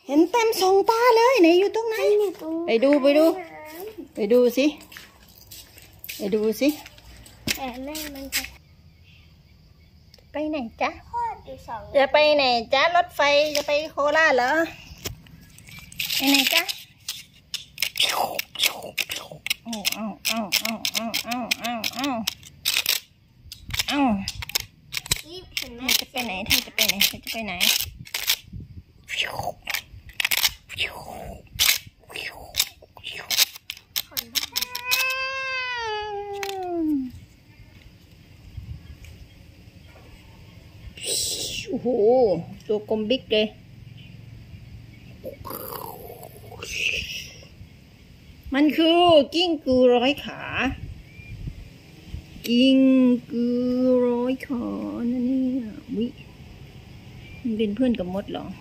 เห็นเต็มสองตาเลยไหนอยู่ตรงไหนไปดูสิไปดูสิแต่แม่มันจะไปไหนจ๊ะจะไปไหนจ๊ะรถไฟจะไปโคราชเหรอไปไหนจ๊ะจะไปไหนเธอจะไปไหนเธอจะไปไหนโอ้โหตัวกลมบิ๊กเลยมันคือกิ้งกือร้อยขากิ้งกือร้อยขานั่นนี่วิมันเป็นเพื่อนกับมดเหรอ